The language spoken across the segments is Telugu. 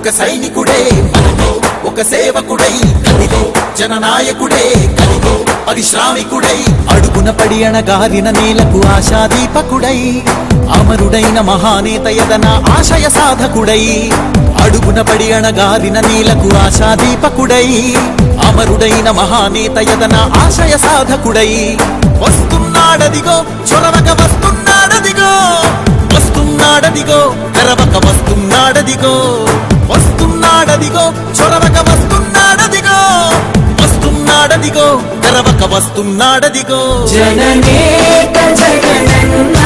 ఒక సైనికుడే మనలో ఒక సేవకుడై కదిలో జననాయకుడే కదిలో పరిశ్రామికుడై అడుగున పడి అణగారిన నేలకు ఆశాదీపకుడై అమరుడైన మహానేత యదన ఆశయ సాధకుడై అడుగున పడి అణగారిన నేలకు ఆశాదీపకుడై అమరుడైన మహానేత యదన ఆశయ సాధకుడై వస్తున్నాడదిగో చొరవక వస్తున్నాడదిగో వస్తున్నాడదిగో తెరవక వస్తున్నాడదిగో వస్తున్నాడదిగో చొరవక వస్తున్నాడదిగో వస్తున్నాడదిగో తెరవక వస్తున్నాడదిగో జననేత జగనన్నా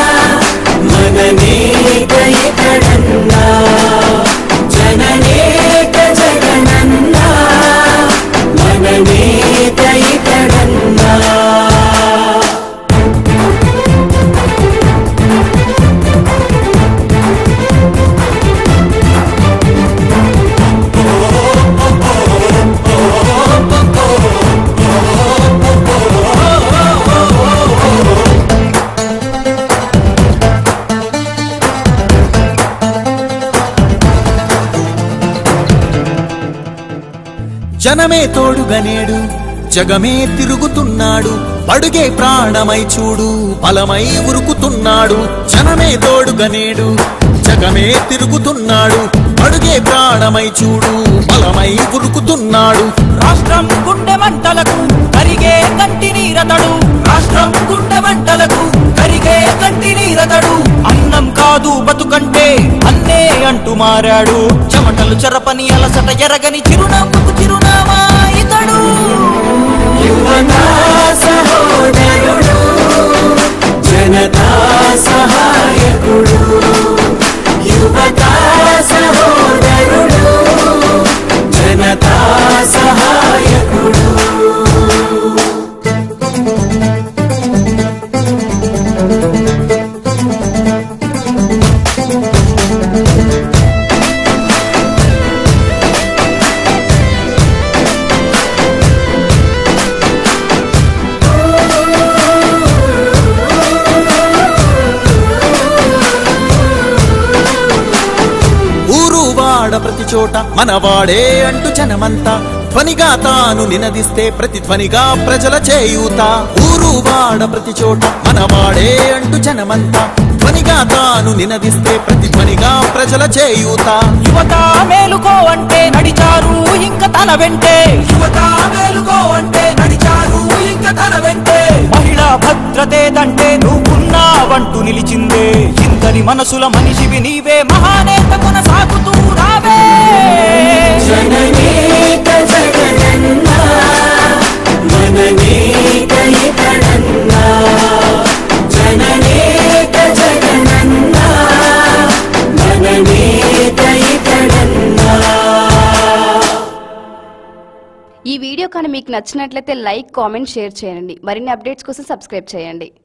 మననేత ఇతడన్నా జననేత జగనన్నా మననేత ఇతడన్నా జనమే తోడుగనేడు జగమే తిరుగుతున్నాడు అడుగే ప్రాణమై చూడు బలమై ఉరుకుతున్నాడు జనమే తోడుగనేడు జగమే తిరుగుతున్నాడు అడుగే ప్రాణమై చూడు బలమై ఉరుకుతున్నాడు రాష్ట్రం గుండె మంటలకు కరిగే కంటి నీరతడు రాష్ట్రం గుండె మంటలకు కరిగే కంటి నీరతడు అన్నం కాదు బతుకంటే అన్నే అంటూ మారాడు చెమటలు చెరపని అలసట ఎరగని చిరునవ్వుకు చిరునామా ఇతడు యువతా సహోదరుడు జనతా సహాయకుడు యువతా సహోదరుడు జనతా సహాయకుడు ప్రతి చోట మనవాడే అంటూ జనమంతా ధ్వనిగా తాను నినదిస్తే ప్రతిధ్వనిగా ప్రజల చేయూత ఊరు వాడ ప్రతి చోట మనవాడే అంటూ జనమంతా ధ్వనిగా తాను నినదిస్తే ప్రతిధ్వనిగా ప్రజల చేయూత యువత మేలుకో అంటే నడిచారు ఇంకా తన వెంటే యువత మేలుకో అంటే నడిచారు ఇంకా తన వెంటే మహిళా భద్రతేదంటే నువ్వున్నావంటూ నిలిచిందే ఇంతని మనసుల మనిషివి నీవే మహానేత కొనసాగుతూ రావే జననేత జగనన్నా మననేత ఇతడన్నా జననేత జగనన్నా మననేత ఇతడన్నా. ఈ వీడియో కానీ మీకు నచ్చినట్లయితే లైక్ కామెంట్ షేర్ చేయండి. మరిన్ని అప్డేట్స్ కోసం సబ్స్క్రైబ్ చేయండి.